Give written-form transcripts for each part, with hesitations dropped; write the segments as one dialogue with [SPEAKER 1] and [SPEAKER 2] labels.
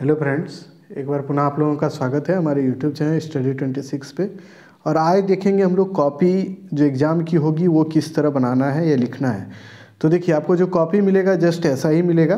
[SPEAKER 1] Hello friends, एक बार पुनः आप लोगों का स्वागत है हमारे यूट्यूब चैनल स्टडी 26 पे। और आज देखेंगे हम लोग कॉपी जो एग्ज़ाम की होगी वो किस तरह बनाना है या लिखना है। तो देखिए, आपको जो कॉपी मिलेगा जस्ट ऐसा ही मिलेगा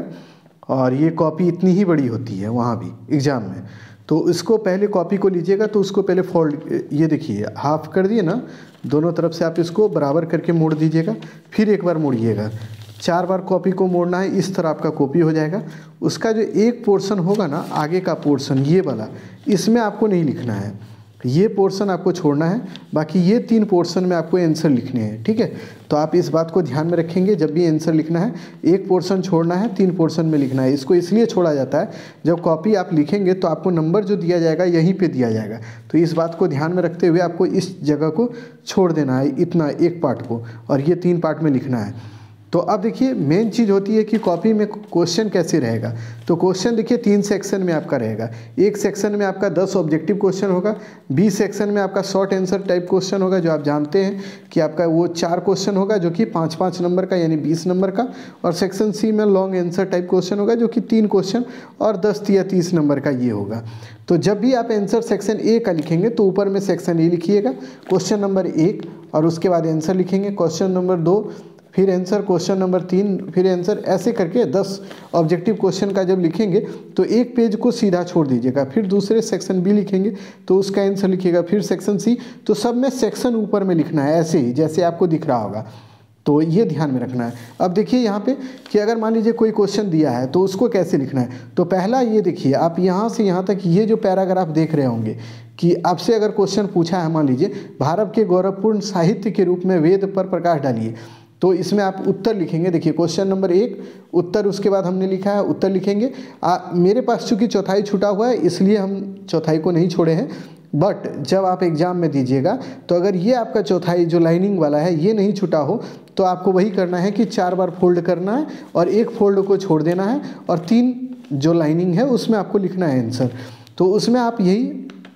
[SPEAKER 1] और ये कॉपी इतनी ही बड़ी होती है वहाँ भी एग्ज़ाम में। तो इसको पहले कॉपी को लीजिएगा तो उसको पहले फोल्ड, ये देखिए हाफ कर दिए ना, दोनों तरफ से आप इसको बराबर करके मोड़ दीजिएगा, फिर एक बार मोड़िएगा। 4 बार कॉपी को मोड़ना है, इस तरह आपका कॉपी हो जाएगा। उसका जो एक पोर्शन होगा ना, आगे का पोर्शन ये वाला, इसमें आपको नहीं लिखना है, ये पोर्शन आपको छोड़ना है। बाकी ये 3 पोर्शन में आपको आंसर लिखने हैं, ठीक है। तो आप इस बात को ध्यान में रखेंगे, जब भी आंसर लिखना है एक पोर्शन छोड़ना है, 3 पोर्शन में लिखना है। इसको इसलिए छोड़ा जाता है, जब कॉपी आप लिखेंगे तो आपको नंबर जो दिया जाएगा यहीं पे दिया जाएगा। तो इस बात को ध्यान में रखते हुए आपको इस जगह को छोड़ देना है, इतना एक पार्ट को, और ये 3 पार्ट में लिखना है। तो अब देखिए, मेन चीज़ होती है कि कॉपी में क्वेश्चन कैसे रहेगा। तो क्वेश्चन देखिए 3 सेक्शन में आपका रहेगा। एक सेक्शन में आपका 10 ऑब्जेक्टिव क्वेश्चन होगा, बी सेक्शन में आपका शॉर्ट आंसर टाइप क्वेश्चन होगा, जो आप जानते हैं कि आपका वो 4 क्वेश्चन होगा जो कि 5-5 नंबर का यानी 20 नंबर का। और सेक्शन सी में लॉन्ग आंसर टाइप क्वेश्चन होगा जो कि 3 क्वेश्चन और 10 या 30 नंबर का ये होगा। तो जब भी आप आंसर सेक्शन ए का लिखेंगे तो ऊपर में सेक्शन ए लिखिएगा, क्वेश्चन नंबर 1, और उसके बाद आंसर लिखेंगे, क्वेश्चन नंबर 2, फिर आंसर, क्वेश्चन नंबर 3, फिर आंसर, ऐसे करके 10 ऑब्जेक्टिव क्वेश्चन का जब लिखेंगे तो एक पेज को सीधा छोड़ दीजिएगा। फिर दूसरे सेक्शन बी लिखेंगे तो उसका आंसर लिखिएगा, फिर सेक्शन सी। तो सब में सेक्शन ऊपर में लिखना है, ऐसे ही जैसे आपको दिख रहा होगा। तो ये ध्यान में रखना है। अब देखिए यहाँ पे कि अगर मान लीजिए कोई क्वेश्चन दिया है तो उसको कैसे लिखना है। तो पहला ये देखिए, आप यहाँ से यहाँ तक ये जो पैराग्राफ देख रहे होंगे कि आपसे अगर क्वेश्चन पूछा है, मान लीजिए भारत के गौरवपूर्ण साहित्य के रूप में वेद पर प्रकाश डालिए, तो इसमें आप उत्तर लिखेंगे। देखिए क्वेश्चन नंबर 1 उत्तर, उसके बाद हमने लिखा है उत्तर लिखेंगे। मेरे पास चूँकि चौथाई छूटा हुआ है इसलिए हम चौथाई को नहीं छोड़े हैं, बट जब आप एग्ज़ाम में दीजिएगा तो अगर ये आपका चौथाई जो लाइनिंग वाला है ये नहीं छूटा हो तो आपको वही करना है कि 4 बार फोल्ड करना है और एक फोल्ड को छोड़ देना है, और 3 जो लाइनिंग है उसमें आपको लिखना है आंसर। तो उसमें आप यही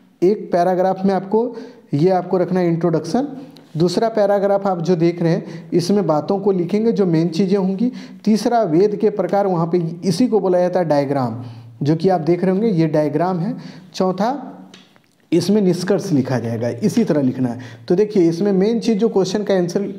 [SPEAKER 1] एक पैराग्राफ में आपको ये आपको रखना है इंट्रोडक्शन। दूसरा पैराग्राफ आप जो देख रहे हैं इसमें बातों को लिखेंगे जो मेन चीज़ें होंगी। तीसरा वेद के प्रकार, वहाँ पे इसी को बोला जाता है डायग्राम, जो कि आप देख रहे होंगे ये डायग्राम है। चौथा, इसमें निष्कर्ष लिखा जाएगा, इसी तरह लिखना है। तो देखिए इसमें मेन चीज़ जो क्वेश्चन का आंसर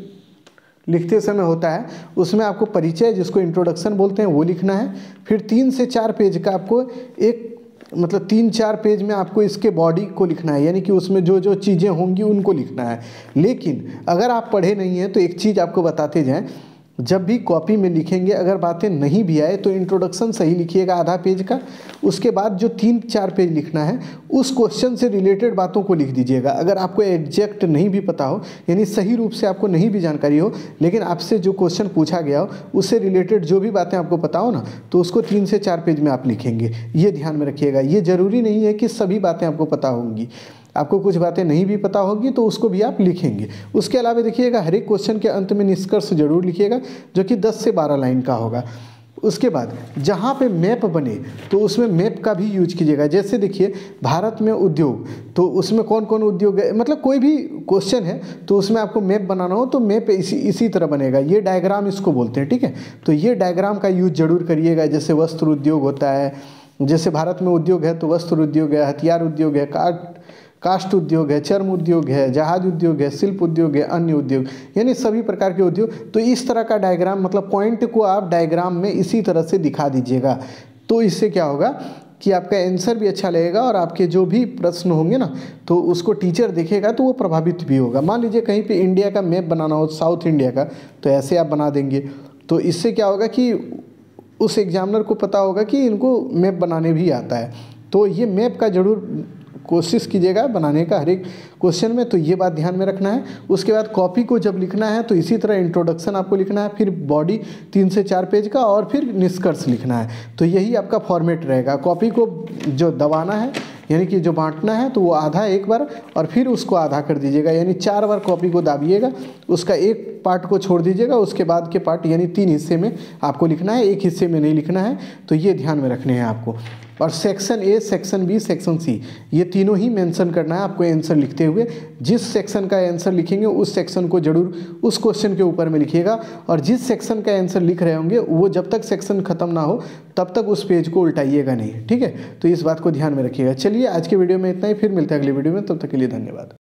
[SPEAKER 1] लिखते समय होता है उसमें आपको परिचय, जिसको इंट्रोडक्शन बोलते हैं, वो लिखना है। फिर 3 से 4 पेज का आपको एक, मतलब 3-4 पेज में आपको इसके बॉडी को लिखना है, यानी कि उसमें जो जो चीज़ें होंगी उनको लिखना है। लेकिन अगर आप पढ़े नहीं हैं तो एक चीज़ आपको बताते जाएं, जब भी कॉपी में लिखेंगे अगर बातें नहीं भी आए तो इंट्रोडक्शन सही लिखिएगा आधा पेज का। उसके बाद जो 3-4 पेज लिखना है उस क्वेश्चन से रिलेटेड बातों को लिख दीजिएगा। अगर आपको एग्जैक्ट नहीं भी पता हो, यानी सही रूप से आपको नहीं भी जानकारी हो, लेकिन आपसे जो क्वेश्चन पूछा गया हो उससे रिलेटेड जो भी बातें आपको पता हो ना, तो उसको 3 से 4 पेज में आप लिखेंगे। ये ध्यान में रखिएगा। ये ज़रूरी नहीं है कि सभी बातें आपको पता होंगी, आपको कुछ बातें नहीं भी पता होगी तो उसको भी आप लिखेंगे। उसके अलावा देखिएगा हर एक क्वेश्चन के अंत में निष्कर्ष जरूर लिखिएगा, जो कि 10 से 12 लाइन का होगा। उसके बाद जहाँ पे मैप बने तो उसमें मैप का भी यूज कीजिएगा। जैसे देखिए भारत में उद्योग, तो उसमें कौन कौन उद्योग है, मतलब कोई भी क्वेश्चन है तो उसमें आपको मैप बनाना हो तो मैप इसी तरह बनेगा। ये डायग्राम इसको बोलते हैं, ठीक है। तो ये डायग्राम का यूज जरूर करिएगा। जैसे वस्त्र उद्योग होता है, जैसे भारत में उद्योग है तो वस्त्र उद्योग है, हथियार उद्योग है, काष्ठ उद्योग है, चर्म उद्योग है, जहाज उद्योग है, शिल्प उद्योग है, अन्य उद्योग, यानी सभी प्रकार के उद्योग। तो इस तरह का डायग्राम, मतलब पॉइंट को आप डायग्राम में इसी तरह से दिखा दीजिएगा। तो इससे क्या होगा कि आपका आंसर भी अच्छा लगेगा और आपके जो भी प्रश्न होंगे ना तो उसको टीचर देखेगा तो वो प्रभावित भी होगा। मान लीजिए कहीं पे इंडिया का मैप बनाना हो, साउथ इंडिया का, तो ऐसे आप बना देंगे। तो इससे क्या होगा कि उस एग्जामिनर को पता होगा कि इनको मैप बनाने भी आता है। तो ये मैप का जरूर कोशिश कीजिएगा बनाने का हर एक क्वेश्चन में। तो ये बात ध्यान में रखना है। उसके बाद कॉपी को जब लिखना है तो इसी तरह इंट्रोडक्शन आपको लिखना है, फिर बॉडी 3 से 4 पेज का, और फिर निष्कर्ष लिखना है। तो यही आपका फॉर्मेट रहेगा। कॉपी को जो दबाना है, यानी कि जो बांटना है, तो वो आधा एक बार और फिर उसको आधा कर दीजिएगा, यानी 4 बार कॉपी को दाबिएगा, उसका एक पार्ट को छोड़ दीजिएगा, उसके बाद के पार्ट यानी 3 हिस्से में आपको लिखना है, एक हिस्से में नहीं लिखना है। तो ये ध्यान में रखने हैं आपको। और section A, section B, section C, ये तीनों ही मेंशन करना है आपको आंसर लिखते हुए। जिस सेक्शन का आंसर लिखेंगे उस सेक्शन को जरूर उस क्वेश्चन के ऊपर में लिखिएगा, और जिस सेक्शन का आंसर लिख रहे होंगे वो जब तक सेक्शन खत्म ना हो तब तक उस पेज को उल्टाइएगा नहीं, ठीक है। तो इस बात को ध्यान में रखिएगा। चलिए आज के वीडियो में इतना ही, फिर मिलते हैं अगले वीडियो में, तब तक के लिए धन्यवाद।